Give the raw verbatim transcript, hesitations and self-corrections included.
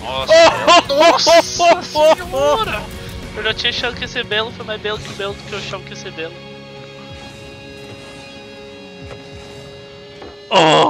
Nossa, nossa senhora! Eu já tinha achado que esse belo foi mais belo que o belo do que eu achava que ia ser belo. Oh!